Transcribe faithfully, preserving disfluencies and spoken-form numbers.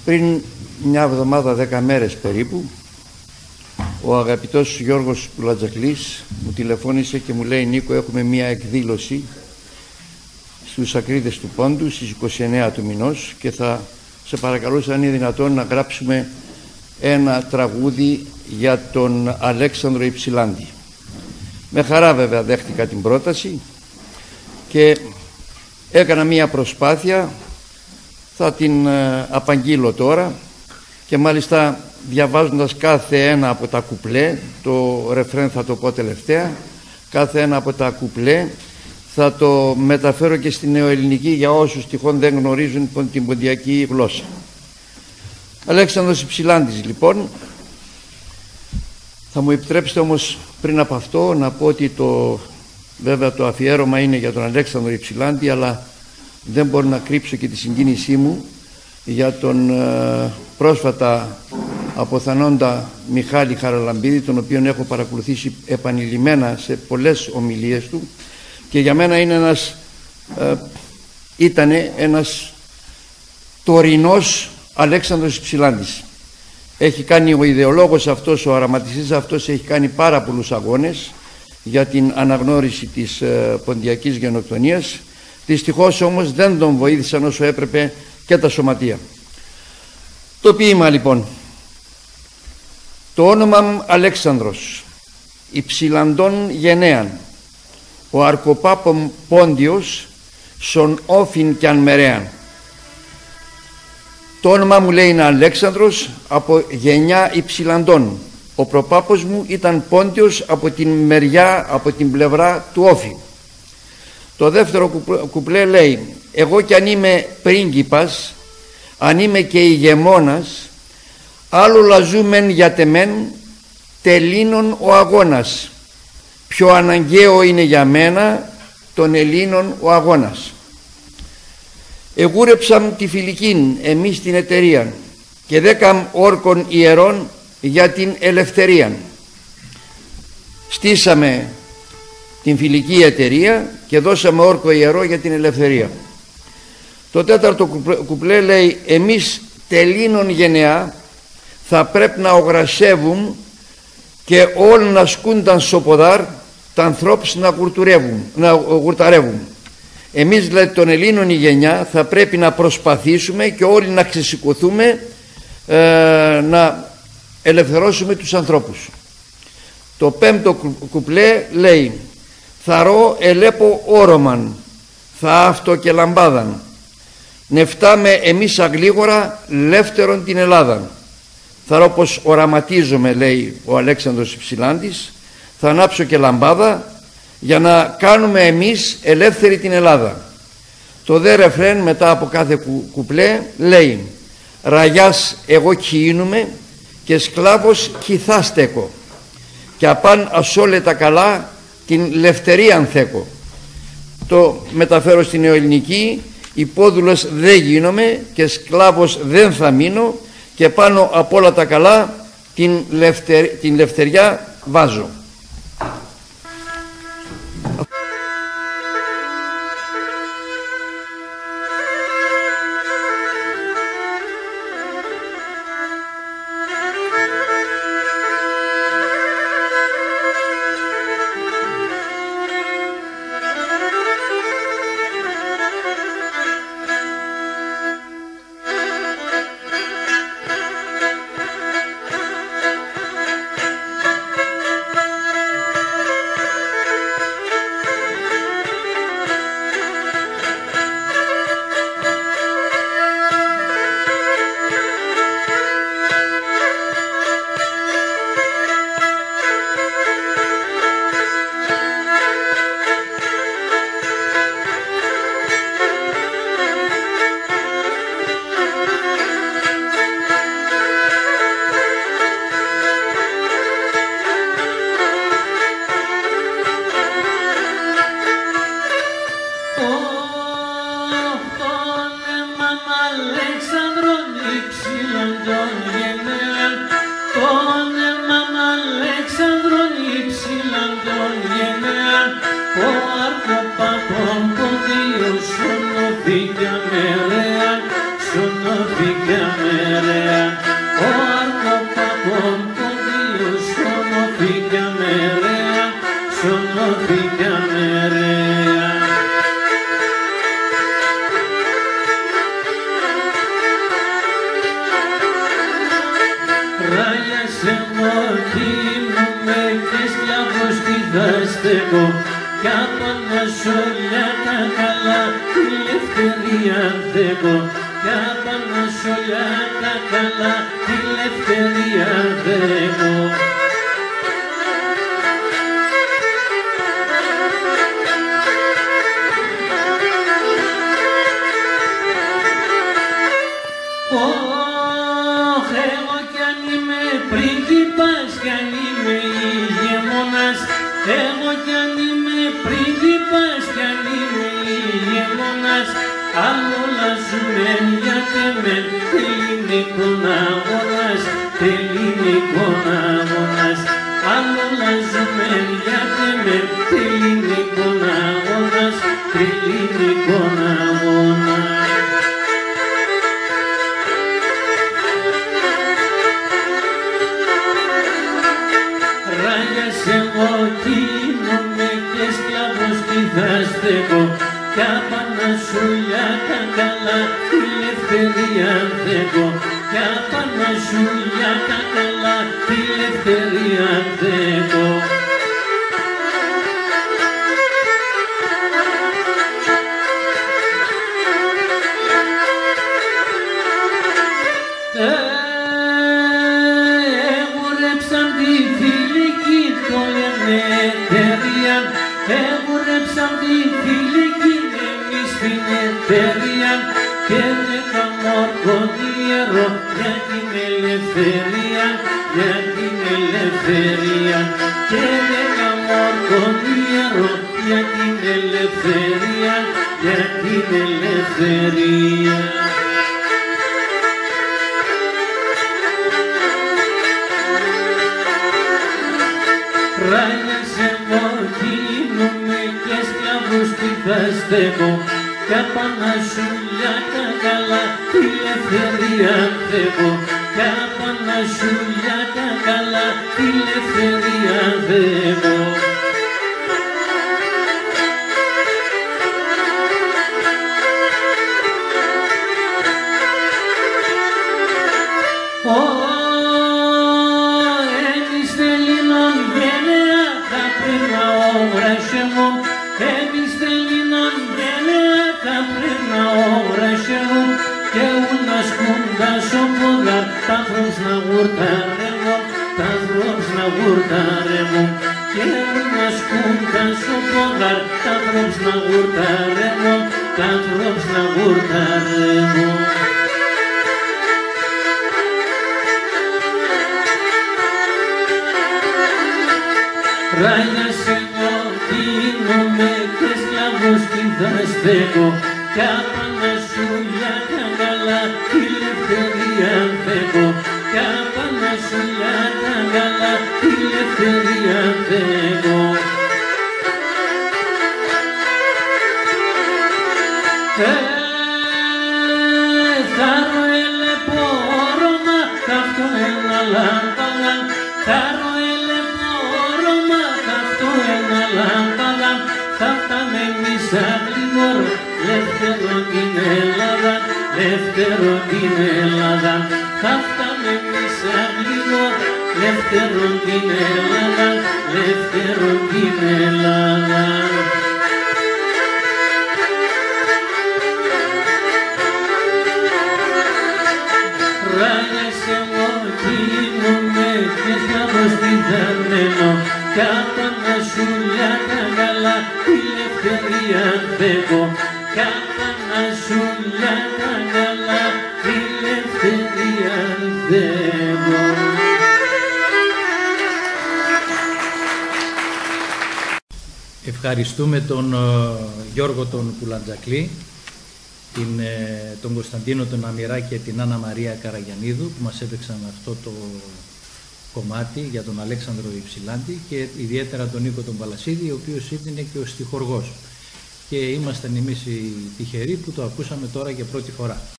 Πριν μια εβδομάδα, δέκα μέρες περίπου, ο αγαπητός Γιώργος Πουλατζακλής μου τηλεφώνησε και μου λέει: Νίκο, έχουμε μια εκδήλωση στους Ακρίδες του Πόντου στις είκοσι εννέα του μηνός και θα σε παρακαλούσα αν είναι δυνατόν να γράψουμε ένα τραγούδι για τον Αλέξανδρο Υψηλάντη. Με χαρά βέβαια δέχτηκα την πρόταση και έκανα μία προσπάθεια, θα την ε, απαγγείλω τώρα, και μάλιστα διαβάζοντας κάθε ένα από τα κουπλέ, το ρεφρέν θα το πω τελευταία, κάθε ένα από τα κουπλέ θα το μεταφέρω και στη νεοελληνική για όσους τυχόν δεν γνωρίζουν την ποντιακή γλώσσα. Αλέξανδρος Υψηλάντης λοιπόν. Θα μου επιτρέψετε όμως πριν από αυτό να πω ότι το, βέβαια το αφιέρωμα είναι για τον Αλέξανδρο Υψηλάντη, αλλά δεν μπορώ να κρύψω και τη συγκίνησή μου για τον ε, πρόσφατα αποθανόντα Μιχάλη Χαραλαμπίδη, τον οποίον έχω παρακολουθήσει επανειλημμένα σε πολλές ομιλίες του, και για μένα είναι ένας, ε, ήτανε ένας τωρινός Αλέξανδρος Υψηλάντης. Έχει κάνει ο ιδεολόγος αυτός, ο οραματιστής αυτός, έχει κάνει πάρα πολλούς αγώνες για την αναγνώριση της ε, ποντιακής γενοκτονίας. Δυστυχώς όμως δεν τον βοήθησαν όσο έπρεπε και τα σωματεία. Το ποίημα λοιπόν. Το όνομα μου Αλέξανδρος, Υψηλαντών γενναίαν, ο αρκοπάπων Πόντιος, σον όφιν κι αν μερέαν. Το όνομα μου λέει είναι Αλέξανδρος από γενιά Υψηλαντών. Ο προπάπος μου ήταν Πόντιος από την μεριά, από την πλευρά του Όφη. Το δεύτερο κουπλέ λέει: εγώ κι αν είμαι πρίγκιπας, αν είμαι και ηγεμόνας, άλλο λαζούμεν για τεμέν, τελίνων ο αγώνας. Πιο αναγκαίο είναι για μένα των Ελλήνων ο αγώνας. Εγούρεψαμ τη φιλικήν εμείς την εταιρεία και δέκαμ όρκων ιερών για την ελευθερία. Στήσαμε την φιλική εταιρεία και δώσαμε όρκο ιερό για την ελευθερία. Το τέταρτο κουπλέ λέει: εμείς τελίνων γενεά θα πρέπει να ογρασεύουν και όλοι να σκούνταν σοποδάρ τα ανθρώπους να, να γουρταρεύουν. Εμείς δηλαδή των Ελλήνων η γενιά θα πρέπει να προσπαθήσουμε και όλοι να ξεσηκωθούμε ε, να ελευθερώσουμε τους ανθρώπους. Το πέμπτο κουπλέ λέει: θαρώ ελέπω όρωμαν, θα αυτό και λαμπάδαν, νεφτάμε εμείς αγλίγορα λεύτερον την Ελλάδα. Θαρώ πως οραματίζομαι, λέει ο Αλέξανδρος Υψηλάντης, θα ανάψω και λαμπάδα για να κάνουμε εμείς ελεύθερη την Ελλάδα. Το δε ρεφρέν μετά από κάθε κου, κουπλέ λέει: ραγιάς εγώ κιήνουμε και σκλάβος κιθά στέκω, και απάν ασόλετα καλά την λευτερίαν θέκω. Το μεταφέρω στην νεοελληνική: υπόδουλος δεν γίνομαι και σκλάβος δεν θα μείνω, και πάνω από όλα τα καλά την, λευτερ, την λευτεριά βάζω. μερέα, ο αρκοπαπών ποδίος, σωνοφύκια μερέα, σωνοφύκια μερέα. Ράγια σε μοκίνουμε και σκλάβος τι θα στέκω, κι απάνω σ' όλα τα καλά τη ελευθερία δέκω, κι απάνω σ' όλα τα καλά τη ελευθερία δέκω. Ωχ, εγώ κι αν είμαι πρίγκιπας, κι αν είμαι ηγεμόνας, εγώ κι αν είμαι πρίγκιπας, κι αν είμαι ηγεμόνας, άλλο λαζούμε γιατί με ελληνικών αγώνας, ελληνικών αγώνας, άλλο λαζούμε γιατί με ελληνικών αγώνας, ελληνικών αγώνας. Εγώ κείνομαι και σκλάβος τι θα στέκω, κι απάνω σου για τα καλά τη ελευθερία δέκω, κι απάνω σου για τα καλά τη ελευθερία δέκω. Εγουρέψαν τη φιλική το εταιρεία, εγουρέψαν τη φιλική εμείς την εταιρεία, και δέκα μόρκον ιερό για την ελευθερία, για την ελευθερία, και δέκα μόρκον ιερό για την ελευθερία, για την ελευθερία. Ράγια σε μοκίνομαι και σκλάβους τι θα στέκω, κι απάνω σου για τα καλά τη ελευθερία δέκω, κι απάνω σου για τα καλά τη ελευθερία δέκω. Εμείς Ελληνών γενναία θα πρέπει να όρασемо, και ούλα σκούντα σοπόδα τα ανθρώπους να γουρτάρεμω, τα ανθρώπους να γουρτάρεμω, και ούλα σκούντα σοπόδα τα ανθρώπους να γουρτάρεμω, τα ανθρώπους να γουρτάρεμω. Ράγια σε μοκίνομαι και σκλάβος τι θα στέκω, κι απάνω σου για τα καλά τη ελευθερία δέκω, κι απάνω σου για τα καλά τη ελευθερία δέκω. Ε, θα ροέλε πόρωμα, θα αυτό ένα λάμπαγαν, θα ροέλε πόρωμα, θα αυτό ένα λάμπαγαν, θα φτάμε εμείς αγλίγορο, λεύθερο την Ελλάδα, λεύθερο την Ελλάδα, θα φτάμε εμείς αγλίγορο, λεύθερο την Ελλάδα, λεύθερο την Ελλάδα. Ράγια σε μοκίνομαι και σκλάβος τι θα μένω, κι απάνω σου για τα καλά τη ελευθερία δέκω, κι απάνω σου για τα καλά τη ελευθερία δέκω. Ευχαριστούμε τον uh, Γιώργο τον Πουλαντζακλή, την, ε, τον Κωνσταντίνο τον Αμυρά και την Άννα Μαρία Καραγιαννίδου που μας έπαιξαν αυτό το κομμάτι για τον Αλέξανδρο Υψηλάντη, και ιδιαίτερα τον Νίκο τον Παλασίδη, ο οποίος είναι και ο στιχουργός. Και ήμασταν εμείς οι τυχεροί που το ακούσαμε τώρα για πρώτη φορά.